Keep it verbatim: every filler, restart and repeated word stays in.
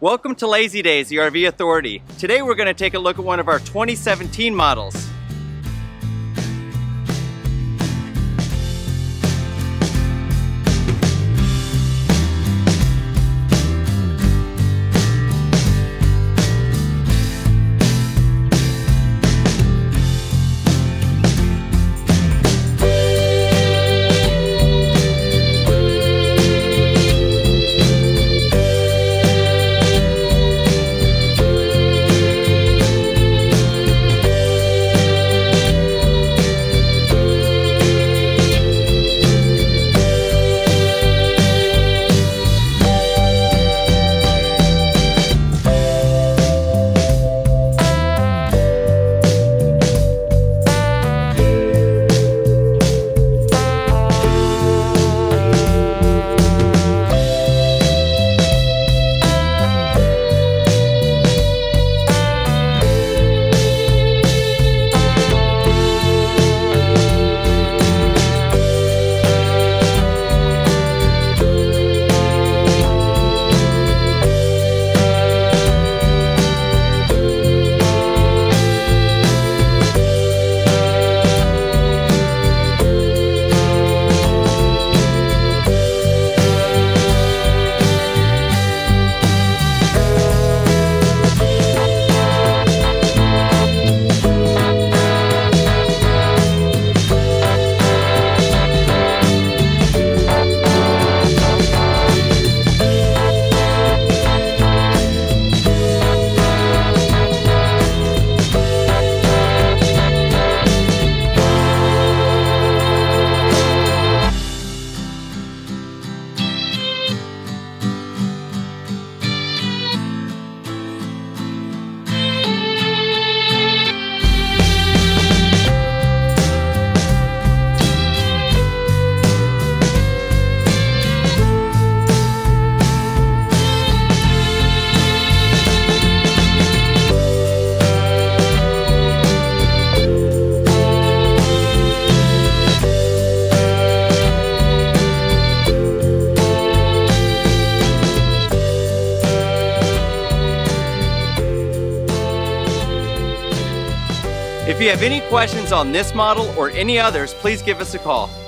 Welcome to Lazydays, the R V Authority. Today we're going to take a look at one of our twenty seventeen models. If you have any questions on this model or any others, please give us a call.